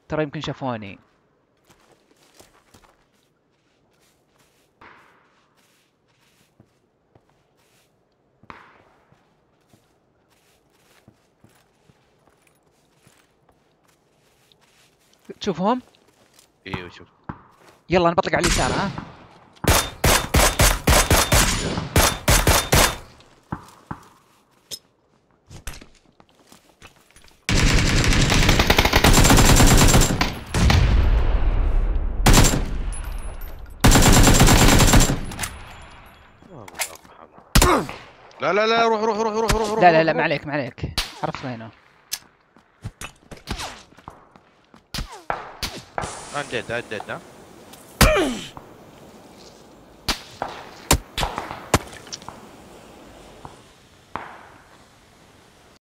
ترى يمكن شافوني. تشوفهم؟ ايوه شوف. يلا انا بطلق على اليسار ها. لا لا لا، روح روح روح روح روح. لا لا لا، ما عليك ما عليك، عرفت وينه. I'm dead.